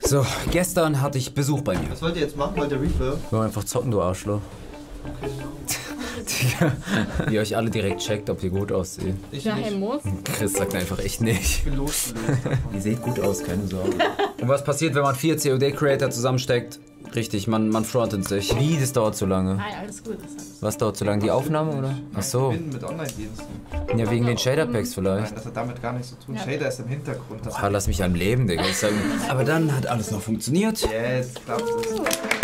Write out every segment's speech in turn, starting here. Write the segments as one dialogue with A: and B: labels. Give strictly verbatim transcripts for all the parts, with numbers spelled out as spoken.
A: So, gestern hatte ich Besuch bei mir.
B: Was wollt ihr jetzt machen? Wollt ihr Reaper?
A: Wir wollen einfach zocken, du Arschloch.
B: Okay.
A: Wie ihr euch alle direkt checkt, ob ihr gut aussieht.
B: Ich
C: Ja,
B: nicht.
C: hey, muss.
A: Chris sagt einfach echt nicht.
B: Ich bin losgelöst.
A: Ihr seht gut aus, keine Sorge. Und was passiert, wenn man vier C O D-Creator zusammensteckt? Richtig, man, man frontet sich. Wie, das dauert zu lange.
C: Nein, alles gut. Das ist
A: Was dauert zu lange? Die Aufnahme, oder? Ach so.
B: Ich bin mit Online-Diensten.
A: Ja, wegen den Shader-Packs vielleicht.
B: Nein, das hat damit gar nichts zu tun.
C: Ja.
B: Shader ist im Hintergrund. Das
A: Boah, lass mich am Leben, Digga. Ich sag, aber dann hat alles noch funktioniert.
B: yes, klappt es.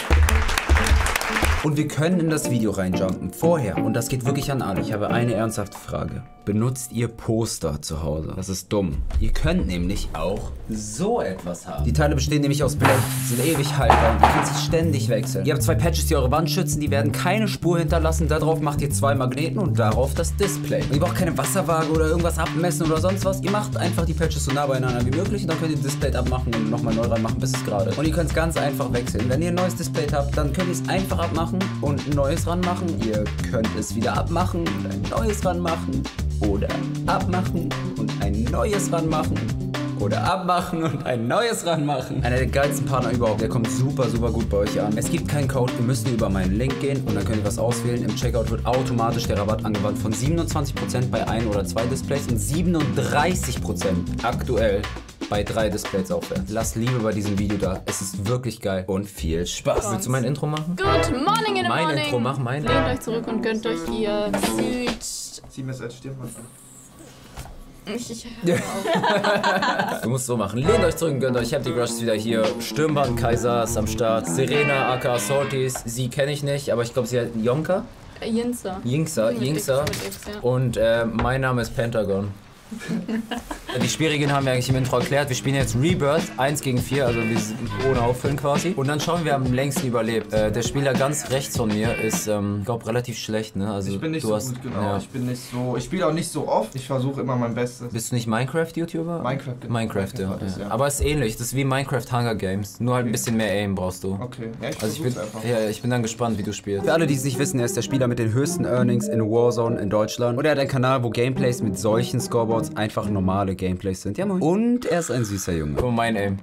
A: Und wir können in das Video reinjumpen. Vorher, und das geht wirklich an alle, ich habe eine ernsthafte Frage. Benutzt ihr Poster zu Hause? Das ist dumm. Ihr könnt nämlich auch so etwas haben. Die Teile bestehen nämlich aus Blech, sind ewig haltbar und ihr könnt sie ständig wechseln. Ihr habt zwei Patches, die eure Wand schützen, die werden keine Spur hinterlassen. Darauf macht ihr zwei Magneten und darauf das Display. Und ihr braucht keine Wasserwaage oder irgendwas abmessen oder sonst was. Ihr macht einfach die Patches so nah beieinander wie möglich und dann könnt ihr das Display abmachen und nochmal neu reinmachen, bis es gerade ist. Und ihr könnt es ganz einfach wechseln. Wenn ihr ein neues Display habt, dann könnt ihr es einfach abmachen und ein neues ranmachen. Ihr könnt es wieder abmachen und ein neues ranmachen. Oder abmachen und ein neues ranmachen. Oder abmachen und ein neues ranmachen. Einer der geilsten Partner überhaupt. Der kommt super, super gut bei euch an. Es gibt keinen Code. Ihr müsst nur über meinen Link gehen und dann könnt ihr was auswählen. Im Checkout wird automatisch der Rabatt angewandt von siebenundzwanzig Prozent bei ein oder zwei Displays und siebenunddreißig Prozent aktuell bei drei Displays aufwärts. Lasst Liebe bei diesem Video da. Es ist wirklich geil und viel Spaß. Willst du mein Intro machen?
C: Good morning in the
A: Mein
C: morning.
A: Intro, mach mein.
C: Lehnt euch zurück und gönnt euch hier Süd.
B: Zieh mir es als Stirnband an.
C: Ich, ich hör auf.
A: Du musst so machen. Lehnt euch zurück und gönnt euch. Ich hab die Rush wieder hier. Stirnband Kaiser ist am Start. Serena aka Salties. Sie kenne ich nicht, aber ich glaube, sie heißt Yonka.
C: Äh, Jinza.
A: Yingsa,
C: Mit
A: Yingsa.
C: X, mit X, ja.
A: Und äh, mein Name ist Pentagon. Die Spielregeln haben wir eigentlich im Intro erklärt. Wir spielen jetzt Rebirth eins gegen vier, also wir sind ohne Auffüllen quasi. Und dann schauen wir, wer am längsten überlebt. Äh, der Spieler ganz rechts von mir ist, ähm, ich glaube, relativ schlecht, ne? Also,
B: Ich bin nicht
A: du
B: so
A: hast,
B: gut, genau.
A: Ja.
B: Ich bin nicht so. Ich spiele auch nicht so oft. Ich versuche immer mein Bestes.
A: Bist du nicht Minecraft-YouTuber?
B: Minecraft, genau.
A: Minecraft, ja.
B: Minecraft ist,
A: ja.
B: ja.
A: Aber es ist ähnlich, das ist wie Minecraft Hunger Games. Nur halt ein bisschen mehr Aim brauchst du.
B: Okay, ja, ich
A: Also ich
B: versuch's
A: bin,
B: einfach.
A: ja, ich bin dann gespannt, wie du spielst. Für alle, die es nicht wissen, er ist der Spieler mit den höchsten Earnings in Warzone in Deutschland. Und er hat einen Kanal, wo Gameplays mit solchen Scoreboards einfach normale Gameplays sind. Ja, moin. Und er ist ein süßer Junge. Oh, mein Aim.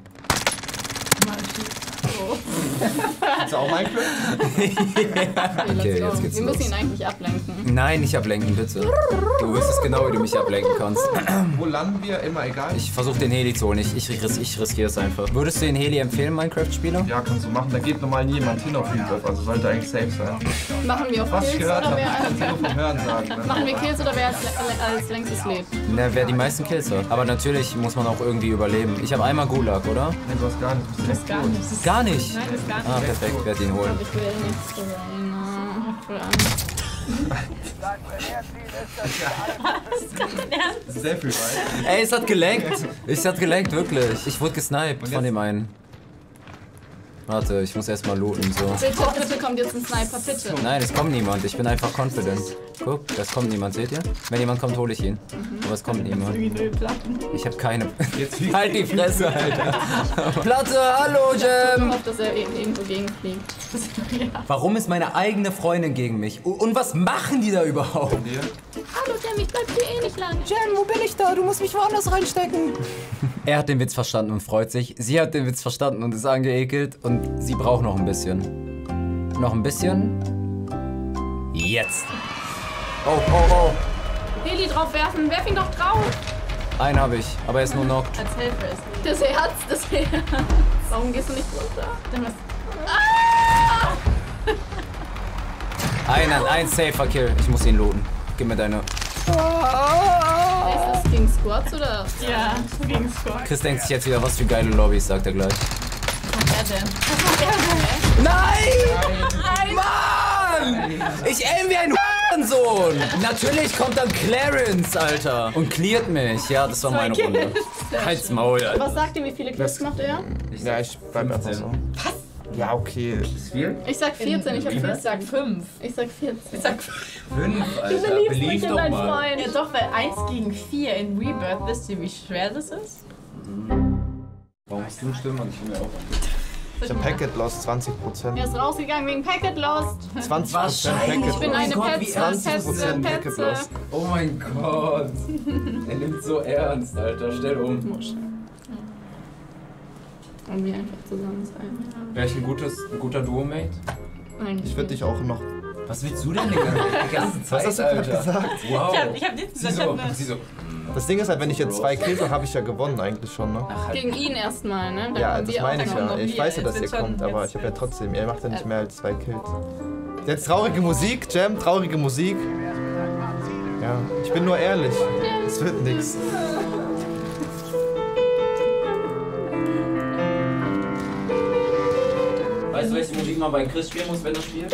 B: Ist auch Minecraft?
A: Okay,
C: Let's go.
A: jetzt geht's
C: Wir
A: los.
C: müssen ihn eigentlich ablenken.
A: Nein, nicht ablenken, bitte. Du wüsstest genau, wie du mich ablenken kannst.
B: Wo landen wir? Immer egal.
A: Ich versuche den Heli zu holen. Ich, ich, ris ich riskiere es einfach. Würdest du den Heli empfehlen, Minecraft-Spieler?
B: Ja, kannst du machen. Da geht normal niemand hin auf Rebirth. Also sollte eigentlich safe sein.
C: Machen wir auf
B: Was ich
C: Kills
B: gehört
C: oder
B: habe,
C: wer
B: kannst du nur vom Hören sagen. Ne?
C: Machen wir Kills oder wer als, als längstes lebt?
A: Na, wer die meisten Kills hat. Aber natürlich muss man auch irgendwie überleben. Ich habe einmal Gulag, oder?
B: Nee, du hast gar nicht. Du bist
C: Gar nicht.
A: Gar nicht.
C: Nein, das ist gar nicht.
A: Ah, perfekt, werd ihn holen.
C: Ich will nicht so rein. Voll Angst.
B: sehr viel weit.
A: Ey, es hat gelenkt. Es hat gelenkt, wirklich. Ich wurde gesniped von dem einen. Warte, ich muss erstmal looten, so.
C: Bitte, bitte kommt jetzt ein Sniper, bitte.
A: Nein, es kommt niemand. Ich bin einfach confident. Guck, es kommt niemand, seht ihr? Wenn jemand kommt, hole ich ihn. Aber es kommt niemand. Ich habe keine.
B: Jetzt
A: Halt die Fresse, Alter. Platte, hallo,
C: Ich
A: Jam.
C: hoffe, dass er irgendwo gegenfliegt.
A: Warum ist meine eigene Freundin gegen mich? Und was machen die da überhaupt?
B: Dir?
C: Hallo, Jam, ich bleib hier eh nicht lang.
A: Jam, wo bin ich da? Du musst mich woanders reinstecken. Er hat den Witz verstanden und freut sich. Sie hat den Witz verstanden und ist angeekelt. Und sie braucht noch ein bisschen. Noch ein bisschen? Jetzt. Oh, oh, oh.
C: Heli drauf werfen, werf ihn doch drauf.
A: Einen habe ich, aber er ist nur knocked.
C: Als Helfer ist das Herz, das Herz. Warum gehst du nicht runter? Dann was. Ah!
A: Einen, ein safer Kill. Ich muss ihn looten. Gib mir deine.
C: Ist das gegen Squads oder?
D: Ja, gegen Squad.
A: Chris denkt sich jetzt wieder, was für geile Lobbys, sagt er gleich.
D: Wer denn?
A: Nein! Mann! Ich aim wie ein Sohn. Natürlich kommt dann Clarence, Alter. Und cleart mich. Ja, das war meine Runde. Halt's Maul, Alter.
C: Was sagt ihr, wie viele Kills macht er?
B: Ja, ich bleib einfach so. Was? Ja, okay. Ist viel?
C: Ich sag vierzehn, ich hab
D: Ich
C: vierzehn.
D: sag fünf.
C: Ich sag vierzehn.
D: Ich sag
A: Fünf,
C: Du beliebst mich in deinen Freund.
D: ja doch, weil eins gegen vier in Rebirth, wisst ihr, wie schwer das ist?
A: Warum hast du Stimme und ich bin mir auch.
B: Ich hab Packet Lost zwanzig Prozent.
C: Er ist rausgegangen wegen Packet Lost.
B: zwanzig Prozent Packet
C: Ich bin
B: Lost.
C: eine
A: Gott, wie
C: Petze,
A: ernst
C: Petze,
B: Prozent Packet
C: Petze.
B: Lost.
A: Oh mein Gott. Er nimmt so ernst, Alter. Stell um.
C: Und wir einfach zusammen sein.
A: Wäre ich ein, gutes, ein guter Duo-Mate?
C: Eigentlich
B: Ich würde dich auch noch...
A: Was willst du denn die ganze, die ganze Zeit,
B: Was hast du
A: Alter?
B: gerade gesagt?
A: Wow.
D: Ich hab, ich hab nichts
A: Sie
D: gesagt.
A: so,
D: Ich hab
A: sie so.
B: Das Ding ist halt, wenn ich jetzt zwei kills, dann habe ich ja gewonnen eigentlich schon, ne?
A: Ach, halt.
C: Gegen ihn erstmal, ne? Dann
B: Ja,
C: kommen
B: das
C: wir
B: meine
C: auch
B: ich
C: noch.
B: ja. Ich
D: wir.
B: weiß ja, dass
D: Jetzt
B: ihr
D: wird
B: kommt,
D: schon-
B: aber
D: jetzt-
B: ich habe ja trotzdem, ihr macht ja nicht mehr als zwei Kills. Jetzt traurige Musik, Jam, traurige Musik. Ja, ich bin nur ehrlich. Es wird nix.
A: Weißt du, welche Musik man bei Chris spielen muss, wenn er spielt?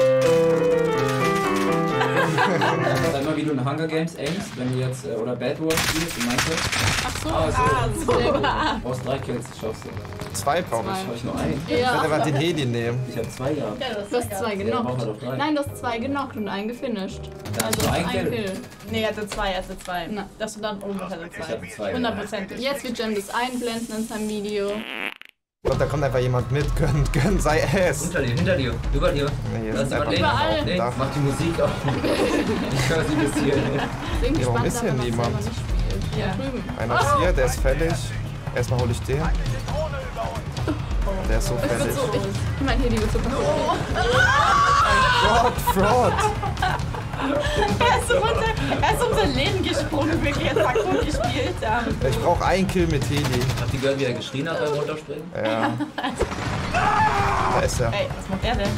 A: Sag mal, wie du in Hunger Games aimst, wenn du jetzt, äh, oder Bad Wars spielst, in Minecraft.
C: Ach so.
A: Ah, so.
D: Ah, so.
C: Sehr gut.
A: Du brauchst drei Kills, schaffst du.
B: Zwei brauche ich.
A: Hab ich nur einen?
B: Ich werde
C: Ja.
B: einfach den Heli nehmen.
A: Ich hab zwei gehabt.
D: Ja, das
C: Du hast zwei
A: Ja, dann brauchen wir
C: genockt.
A: doch drei.
C: Nein, du hast zwei genockt und einen gefinisht.
A: Dann hast
C: Also
A: du einen
C: ein
A: Kill.
C: Kill.
D: Nee, er hatte zwei, er hatte zwei.
C: Na.
D: Das und dann oben noch hatte
A: Ich
D: zwei.
A: hatte zwei.
D: Hundertprozentig.
C: Jetzt wird Jem das einblenden in seinem Video.
B: Ich glaube, da kommt einfach jemand mit. Gönn, gönn, sei es.
A: Hinter dir, hinter dir, über dir.
B: Nee, hier
A: Lass
B: ist
A: jemand
B: einfach
A: leben.
C: Überall.
A: Nee,
B: Dach.
A: mach die Musik auf. Ich höre sie bis hier.
C: Bin
B: Ja, warum
C: gespannt,
B: ist hier
C: ob er noch
B: niemand?
C: selber nicht spielt.
D: Ja.
C: Da drüben.
B: Einer ist hier, der ist fällig. Erstmal hole ich den. Der ist so
C: Es wird
B: fällig.
C: so, ich, ich meine, hier die wird so passieren.
B: Fraud, Fraud.
D: Er ist, so runter, er ist um sein Leben gesprungen, wirklich. Er hat gut gespielt. Ja.
B: Ich brauche einen Kill mit Heli.
A: Habt ihr gehört, wie er geschrien hat beim Runterspringen?
B: Ja. Da ist er.
D: Ey, was macht er denn?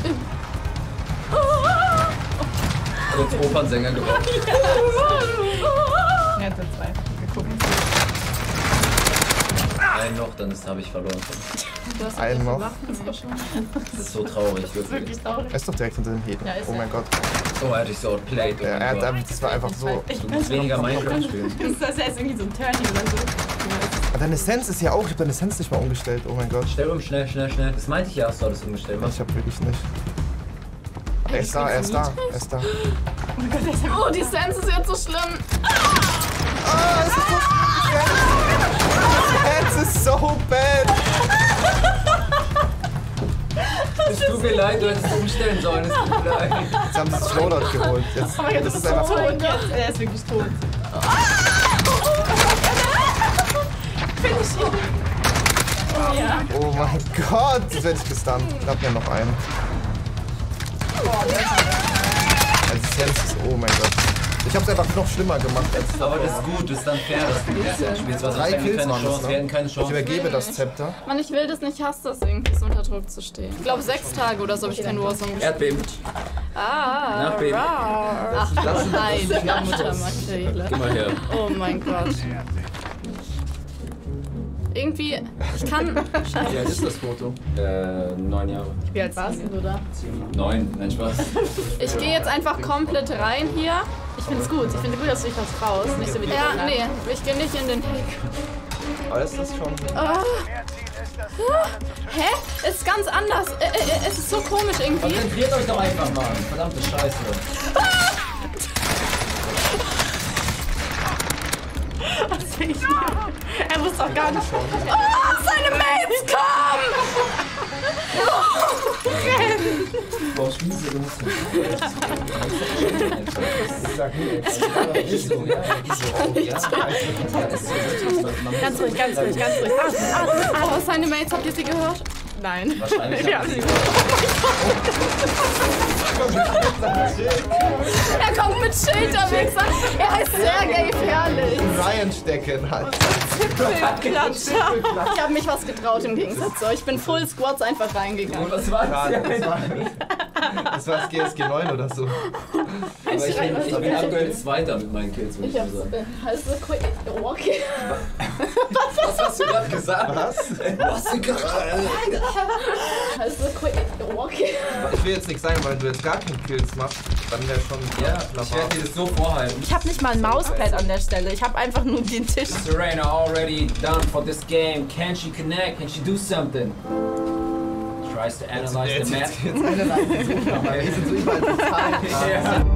A: Kurz Opernsänger geworden.
D: Er hatte zwei. Geguckt.
A: Einen noch, dann habe ich verloren.
C: Du hast
B: Einen noch.
C: Waffen, ja, schon.
A: Das ist so traurig,
D: Das ist
A: wirklich.
D: wirklich traurig.
B: Er ist doch direkt hinter dem Heli.
D: Ja, ist
B: Oh
D: er.
B: mein Gott.
A: Oh, er hat dich so outplayed. Oh
B: Ja,
A: mein
B: er hat,
A: Gott.
B: das war einfach so.
D: Ich
A: Du
D: weiß
A: musst weniger Minecraft spielen.
D: nicht, das ist irgendwie so ein Turning oder so.
B: Aber deine Sense ist ja auch. Ich habe deine Sense nicht mal umgestellt. Oh mein Gott.
A: Stell um, schnell, schnell, schnell. Das meinte ich ja, hast du alles umgestellt.
B: Ich habe wirklich nicht. Er ist da, er ist da, er ist da.
C: Oh, die Sense ist jetzt so schlimm.
B: Ah, es ist so Sense ist so bad.
A: Es tut mir leid, du hättest umstellen sollen. Es tut mir leid.
B: Jetzt haben sie das Slowdown geholt. Jetzt,
D: Oh mein Gott,
B: das
D: das
B: ist einfach.
D: tot jetzt. Er ist wirklich tot. Finish ihn. Ja.
B: Oh mein Gott, jetzt werde ich gestunt. Ich hab ja noch einen. Also Sense ist. Oh mein Gott. Ich hab's einfach noch schlimmer gemacht als.
A: Aber das ist gut, das ist dann fair, dass du jetzt spielst. Was
B: Drei
A: wir
B: Kills
A: keine
B: waren das,
A: Chance,
B: ne?
A: wir hätten keine
B: Ich
A: Chance.
B: übergebe das Zepter.
C: Mann, ich will das nicht, ich hasse das irgendwie, so unter Druck zu stehen. Ich glaube, sechs Tage oder so habe ich kein Warzone gespielt.
A: Erdbeben.
C: Ah,
A: Nachbeben.
C: rar. Ach, nein, die Muttermakrele.
A: Geh mal her.
C: Oh mein Gott. Irgendwie, ich kann...
A: Wie alt ist das Foto? Äh, neun Jahre.
D: Wie alt warst du da?
A: Neun, nein, Spaß.
C: Ich gehe jetzt einfach komplett rein hier.
D: Ich finde es gut. Ich finde gut, dass du dich was traust. Nicht so wie die
C: Ja,
D: anderen.
C: nee, ich gehe nicht in den Hack.
B: Aber das ist schon.
C: Ah. Hä? Es ist ganz anders. Äh, äh, es ist so komisch irgendwie.
A: Konzentriert euch doch einfach mal. Verdammte Scheiße.
D: Das will ich nicht. Er wusste auch gar nicht.
C: Oh, seine Mates kommen!
A: Warum spielst du das? Ich sag nie, ist so, ja, ist so. Ja, ist so.
D: Ganz ruhig, ganz ruhig, ganz ruhig. Atmen, atmen, atmen.
C: Oh, seine Mates, habt ihr sie gehört?
D: Nein.
A: Wahrscheinlich
D: Ja,
A: haben sie-
C: Er kommt mit Schild, der Wichser. Er heißt Sergej Herrlich.
B: Ryan stecken halt.
C: Klatscher. Ich habe mich was getraut im Gegensatz zu euch. Ich bin Full Squads einfach reingegangen.
A: Und was war das?
B: Das war, das war das G S G neun oder so.
A: Aber ich bin, ich bin aktuell Zweiter mit meinen Kills, würde ich
C: Ich
A: mal
C: hab's.
A: sagen.
C: äh, Heißt das quick? Oh, okay.
A: Was hast du gerade gesagt?
B: Was?
A: Was hast du gerade?
C: Heißt das quick? Oh, okay.
B: Ich will jetzt nicht sagen, weil du jetzt gar keinen Kills machst, dann wäre schon.
A: Ja, ich werde dir das so vorhalten.
D: Ich habe nicht mal ein Mauspad an der Stelle. Ich habe einfach nur den Tisch.
A: Serena already done for this game. Can she connect? Can she do something? Tries to analyze the map.
B: Jetzt eine Leute suchen, aber wir sind so überall total.
A: Ja.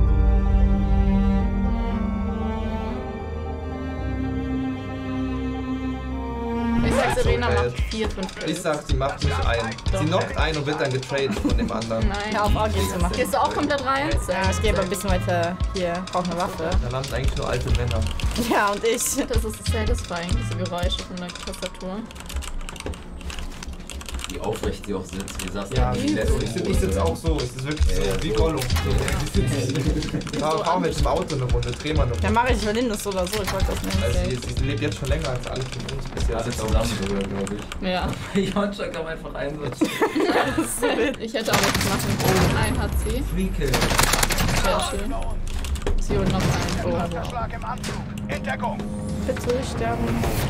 C: Ich sag,
B: so
C: Serena
B: geil.
C: macht vier, fünf
B: Ich
C: Kills.
B: sag, sie macht mich ein. Sie knockt ein und wird dann getradet von dem anderen.
C: Nein.
D: Hör auf, Orgien zu machen.
C: Gehst du auch komplett rein?
D: Ja, ich gehe aber ein bisschen weiter hier. Brauche eine Waffe.
B: Da landen eigentlich nur alte Männer.
D: Ja, und ich.
C: Das ist satisfying, diese Geräusche von der Tastatur.
B: Das ist jetzt, jetzt eine Leute suchen, aber wir sind so überall total.
C: Ganz ruhig, ganz ruhig, ganz ruhig. Heißt das quick? Oh, okay.
B: Ich will jetzt nicht sagen, weil du jetzt gar keinen Kills machst, dann wäre schon. Ja,
C: Das ist satisfying, diese Geräusche von der Tastatur.
A: wie aufrecht sie auch sitzt. Wie sagst du,
B: Ja,
A: die
B: ich,
A: letzte
B: ich, ich sitze auch so. Ich sitze wirklich so, wie Gollum. Fahren wir jetzt im Auto eine Runde, drehen wir eine Runde.
C: Ja, mache ich, ich übernehme das so oder so. Ich wollte das nicht.
B: Also, sie, sie lebt jetzt schon länger als alle von uns bis
A: Alle
B: jetzt.
A: zusammen sogar, glaube ich.
C: Ja.
A: Joncha kann einfach einsetzen.
C: Ich hätte auch nichts machen können. Einen hat sie.
A: Free Kill.
C: Sehr schön. Sie holt noch einen. Oh, wow.
E: Schlag im Anzug. In Deckung.
C: Bitte sterben.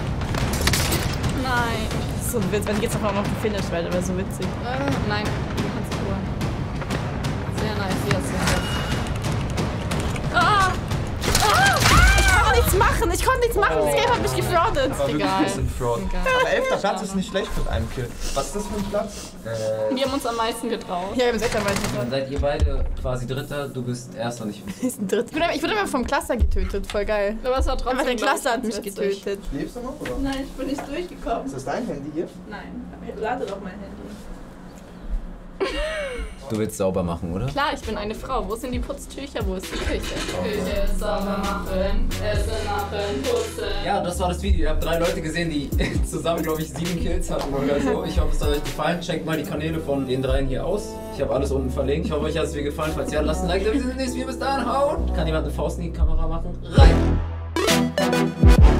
C: Nein.
D: Das ist so ein Witz, wenn jetzt auch noch gefinisht wird, aber so witzig.
C: Äh, nein, du kannst sie holen. Sehr nice, sie hat sie. Ah!
D: Ich konnte nichts machen, ich konnte nichts machen, das Game hat mich gefraudet.
B: Aber wirklich
C: Egal.
B: ein bisschen Fraud.
C: Egal.
B: Aber elfter Platz ist nicht schlecht mit einem Kill. Was ist das für ein Platz?
A: Äh,
C: Wir haben uns am meisten getraut.
D: Ja, im Sektor weiß ich
A: dann seid ihr beide quasi Dritter, du bist Erster, nicht
D: nicht. Ich wurde ich wurde immer vom Cluster getötet, voll geil.
C: Aber es war trotzdem.
D: Aber der
C: glaub ich,
D: Cluster hat
C: ganz
D: mich
C: witzig.
D: getötet.
B: Lebst du noch, oder?
D: Nein, ich bin nicht durchgekommen.
B: Ist das dein Handy hier?
D: Nein, lade doch mein Handy.
A: Du willst sauber machen, oder?
C: Klar, ich bin eine Frau. Wo sind die Putztücher? Wo ist die Küche? Küche sauber machen, Essen machen, putzen.
A: Ja, das war das Video. Ihr habt drei Leute gesehen, die zusammen, glaube ich, sieben Kills hatten oder so. Ich hoffe, es hat euch gefallen. Checkt mal die Kanäle von den dreien hier aus. Ich habe alles unten verlinkt. Ich hoffe, euch hat es gefallen. Falls ja, lasst ein Like da. Wir sehen uns nächstes Video. Bis dahin, haut! Kann jemand eine Faust in die Kamera machen? Rein!